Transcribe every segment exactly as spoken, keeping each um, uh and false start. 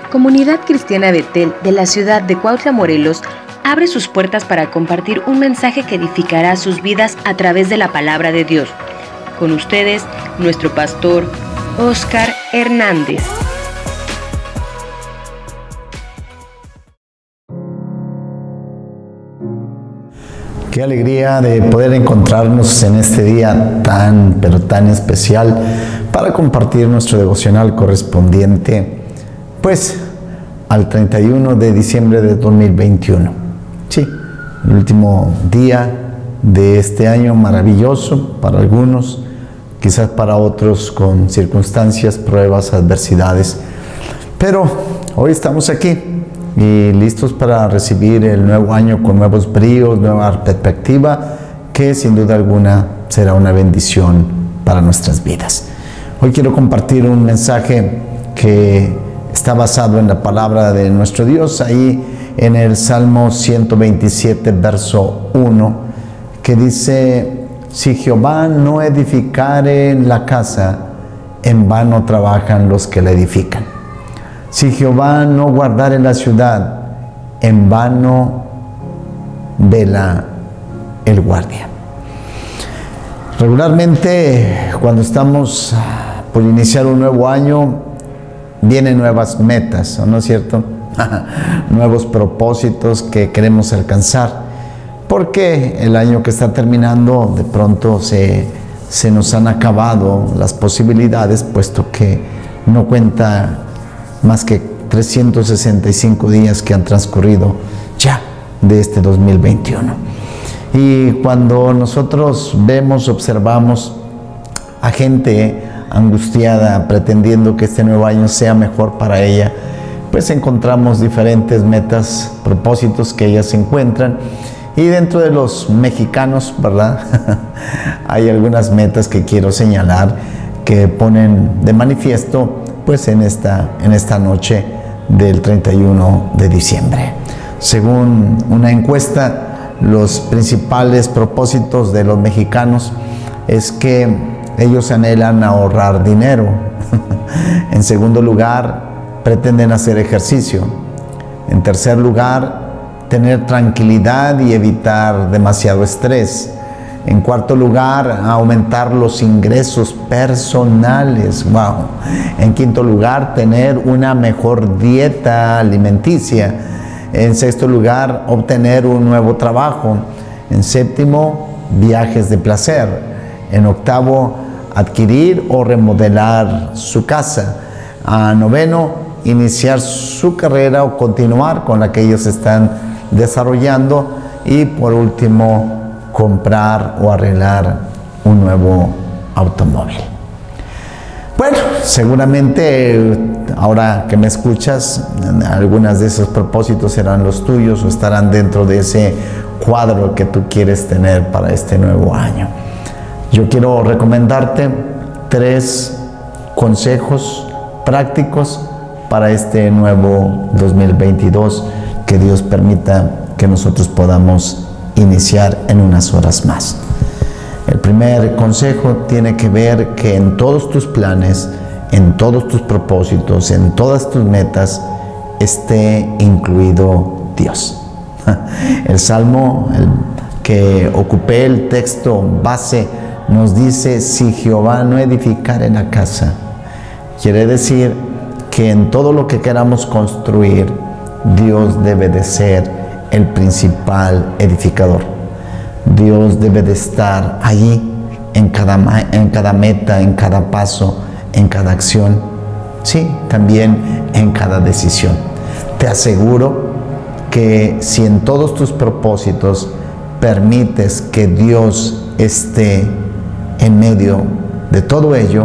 Comunidad Cristiana Betel de la ciudad de Cuautla, Morelos, abre sus puertas para compartir un mensaje que edificará sus vidas a través de la palabra de Dios. Con ustedes, nuestro pastor, Óscar Hernández. Qué alegría de poder encontrarnos en este día tan, pero tan especial para compartir nuestro devocional correspondiente, pues, al treinta y uno de diciembre de dos mil veintiuno. Sí, el último día de este año maravilloso para algunos, quizás para otros con circunstancias, pruebas, adversidades. Pero hoy estamos aquí y listos para recibir el nuevo año con nuevos bríos, nueva perspectiva, que sin duda alguna será una bendición para nuestras vidas. Hoy quiero compartir un mensaje que está basado en la palabra de nuestro Dios, ahí en el Salmo ciento veintisiete, verso uno, que dice: si Jehová no edificare la casa, en vano trabajan los que la edifican. Si Jehová no guardare la ciudad, en vano vela el guardia. Regularmente, cuando estamos por iniciar un nuevo año, vienen nuevas metas, ¿no es cierto? Nuevos propósitos que queremos alcanzar, porque el año que está terminando, de pronto se, se nos han acabado las posibilidades, puesto que no cuenta más que trescientos sesenta y cinco días que han transcurrido ya de este dos mil veintiuno. Y cuando nosotros vemos, observamos a gente angustiada, pretendiendo que este nuevo año sea mejor para ella, pues encontramos diferentes metas, propósitos que ellas encuentran. Y dentro de los mexicanos, ¿verdad? Hay algunas metas que quiero señalar que ponen de manifiesto pues en esta, en esta noche del treinta y uno de diciembre. Según una encuesta, los principales propósitos de los mexicanos es que ellos anhelan ahorrar dinero. En segundo lugar, pretenden hacer ejercicio. En tercer lugar, tener tranquilidad y evitar demasiado estrés. En cuarto lugar, aumentar los ingresos personales. Wow. En quinto lugar, tener una mejor dieta alimenticia. En sexto lugar, obtener un nuevo trabajo. En séptimo, viajes de placer. En octavo, adquirir o remodelar su casa. A noveno, iniciar su carrera o continuar con la que ellos están desarrollando. Y por último, comprar o arreglar un nuevo automóvil. Bueno, seguramente ahora que me escuchas, algunas de esos propósitos serán los tuyos o estarán dentro de ese cuadro que tú quieres tener para este nuevo año. Yo quiero recomendarte tres consejos prácticos para este nuevo dos mil veintidós, que Dios permita que nosotros podamos iniciar en unas horas más. El primer consejo tiene que ver que en todos tus planes, en todos tus propósitos, en todas tus metas, esté incluido Dios. El Salmo el que ocupé el texto base nos dice: si Jehová no edificare la casa. Quiere decir que en todo lo que queramos construir, Dios debe de ser el principal edificador. Dios debe de estar allí en cada, en cada meta, en cada paso, en cada acción, sí, también en cada decisión. Te aseguro que si en todos tus propósitos permites que Dios esté en medio de todo ello,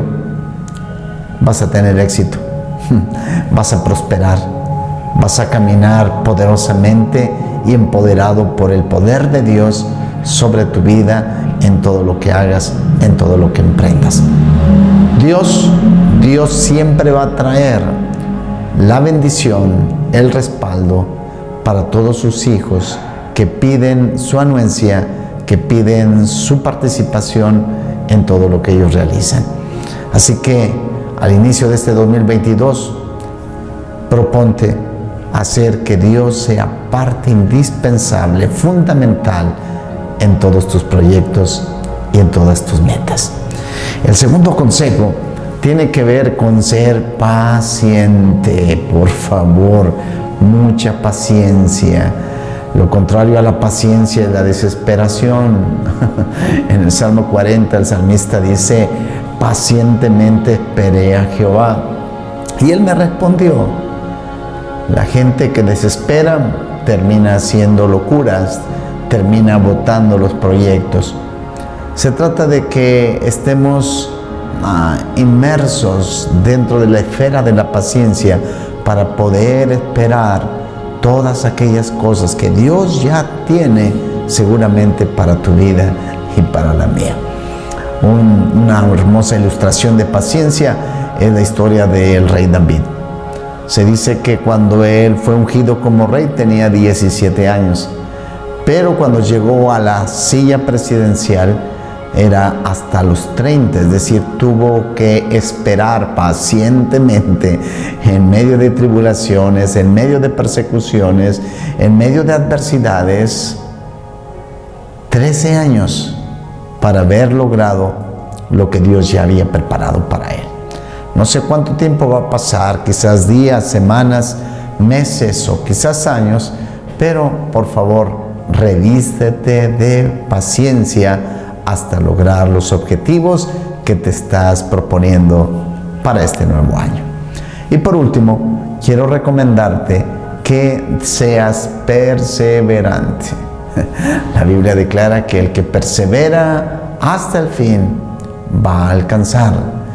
vas a tener éxito, vas a prosperar, vas a caminar poderosamente y empoderado por el poder de Dios sobre tu vida, en todo lo que hagas, en todo lo que emprendas. Dios, Dios siempre va a traer la bendición, el respaldo para todos sus hijos que piden su anuencia, que piden su participación en todo lo que ellos realizan. Así que al inicio de este dos mil veintidós, proponte hacer que Dios sea parte indispensable, fundamental en todos tus proyectos y en todas tus metas. El segundo consejo tiene que ver con ser paciente. Por favor, mucha paciencia. Lo contrario a la paciencia es la desesperación. En el Salmo cuarenta, el salmista dice: pacientemente esperé a Jehová, y Él me respondió. La gente que desespera termina haciendo locuras, termina botando los proyectos. Se trata de que estemos ah, inmersos dentro de la esfera de la paciencia para poder esperar todas aquellas cosas que Dios ya tiene seguramente para tu vida y para la mía. Un, una hermosa ilustración de paciencia es la historia del rey David. Se dice que cuando él fue ungido como rey tenía diecisiete años, pero cuando llegó a la silla presidencial era hasta los treinta, es decir, tuvo que esperar pacientemente en medio de tribulaciones, en medio de persecuciones, en medio de adversidades, trece años para haber logrado lo que Dios ya había preparado para él. No sé cuánto tiempo va a pasar, quizás días, semanas, meses o quizás años, pero por favor, revístete de paciencia hasta lograr los objetivos que te estás proponiendo para este nuevo año. Y por último, quiero recomendarte que seas perseverante. La Biblia declara que el que persevera hasta el fin va a alcanzar.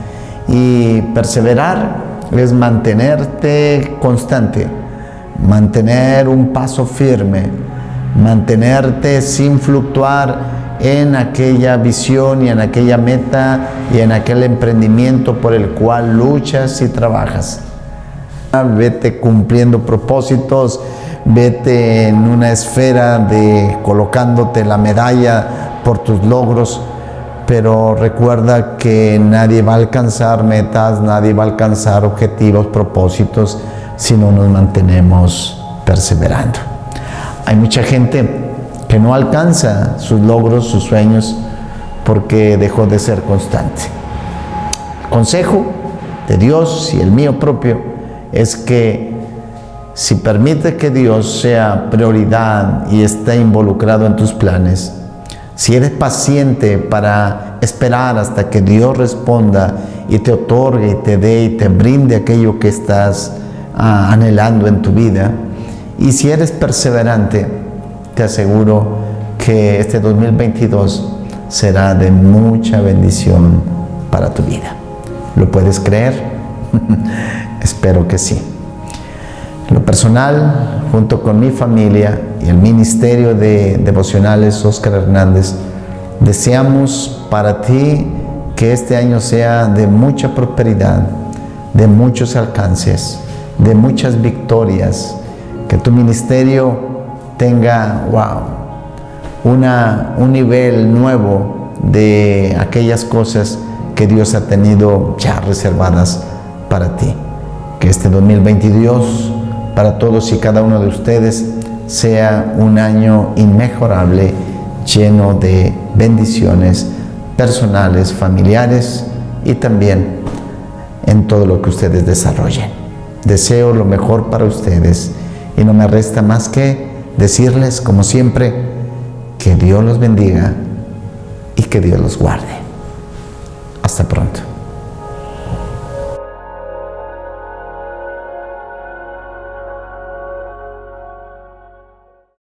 Y perseverar es mantenerte constante, mantener un paso firme, mantenerte sin fluctuar en aquella visión y en aquella meta y en aquel emprendimiento por el cual luchas y trabajas. Vete cumpliendo propósitos, vete en una esfera de colocándote la medalla por tus logros, pero recuerda que nadie va a alcanzar metas, nadie va a alcanzar objetivos, propósitos, si no nos mantenemos perseverando. Hay mucha gente que no alcanza sus logros, sus sueños, porque dejó de ser constante. El consejo de Dios y el mío propio es que si permite que Dios sea prioridad y esté involucrado en tus planes, si eres paciente para esperar hasta que Dios responda y te otorgue y te dé y te brinde aquello que estás ah, anhelando en tu vida, y si eres perseverante, te aseguro que este dos mil veintidós será de mucha bendición para tu vida. ¿Lo puedes creer? Espero que sí. En lo personal, junto con mi familia y el Ministerio de Devocionales Óscar Hernández, deseamos para ti que este año sea de mucha prosperidad, de muchos alcances, de muchas victorias, que tu ministerio tenga, wow, una, un nivel nuevo de aquellas cosas que Dios ha tenido ya reservadas para ti. Que este dos mil veintidós para todos y cada uno de ustedes sea un año inmejorable, lleno de bendiciones personales, familiares y también en todo lo que ustedes desarrollen. Deseo lo mejor para ustedes y no me resta más que decirles, como siempre, que Dios los bendiga y que Dios los guarde. Hasta pronto.